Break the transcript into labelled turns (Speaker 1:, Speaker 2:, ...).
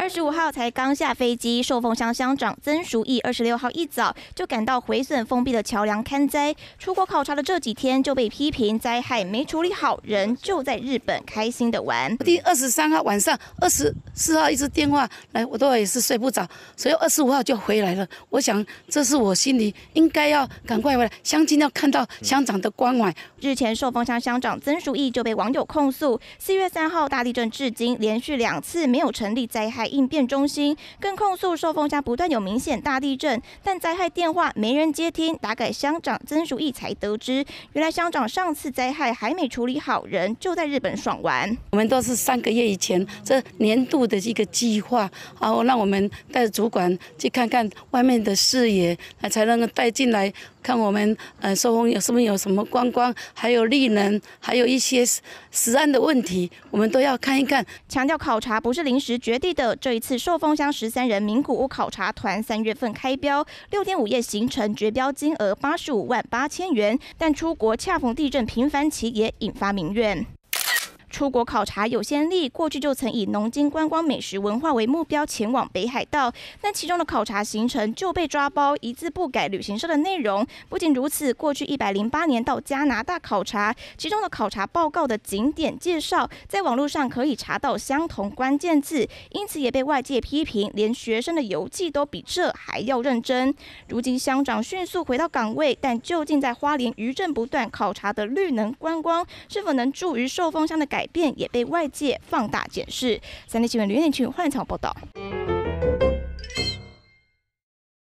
Speaker 1: 25号才刚下飞机，寿丰乡乡长曾淑义26号一早就赶到毁损封闭的桥梁勘灾。出国考察的这几天就被批评灾害没处理好，人就在日本开心的玩。
Speaker 2: 第23号晚上24号一直电话来，我都也是睡不着，所以25号就回来了。我想这是我心里应该要赶快回来，乡亲要看到乡长的关怀。
Speaker 1: 日前寿丰乡乡长曾淑义就被网友控诉，4月3号大地震至今连续2次没有成立灾害应变中心，更控诉寿丰乡不断有明显大地震，但灾害电话没人接听，打给乡长曾淑义才得知，原来乡长上次灾害还没处理好，人就在日本爽玩。
Speaker 2: 我们都是3个月以前这年度的一个计划，然后让我们带着主管去看看外面的视野，才能够带进来看我们寿丰有什么观光，还有绿能，还有一些食安的问题，我们都要看一看。
Speaker 1: 强调考察不是临时决定的，这一次寿丰乡13人名古屋考察团3月份开标，6天5夜行程，绝标金额85万8千元，但出国恰逢地震频繁期，也引发民怨。出国考察有先例，过去就曾以农经观光美食文化为目标前往北海道，但其中的考察行程就被抓包，一字不改旅行社的内容。不仅如此，过去108年到加拿大考察，其中的考察报告的景点介绍，在网络上可以查到相同关键字，因此也被外界批评，连学生的游记都比这还要认真。如今乡长迅速回到岗位，但究竟在花莲余震不断考察的绿能观光，是否能助于寿丰乡的改变，也被外界放大检视。3立新闻吕念群换场报道。